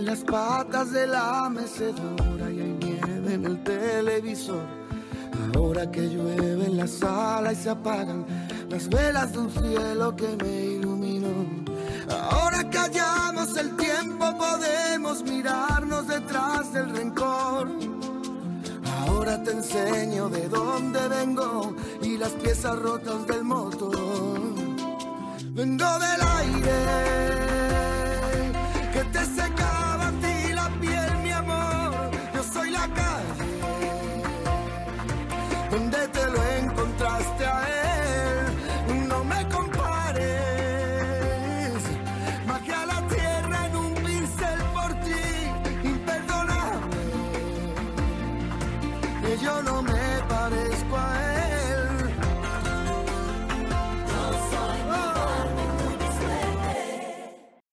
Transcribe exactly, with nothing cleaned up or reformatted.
las patas de la mecedora y hay nieve en el televisor. Ahora que llueve en la sala y se apagan las velas de un cielo que me iluminó. Ahora que hallamos el tiempo podemos mirarnos detrás del rencor. Ahora te enseño de dónde vengo y las piezas rotas del motor. Vengo del aire,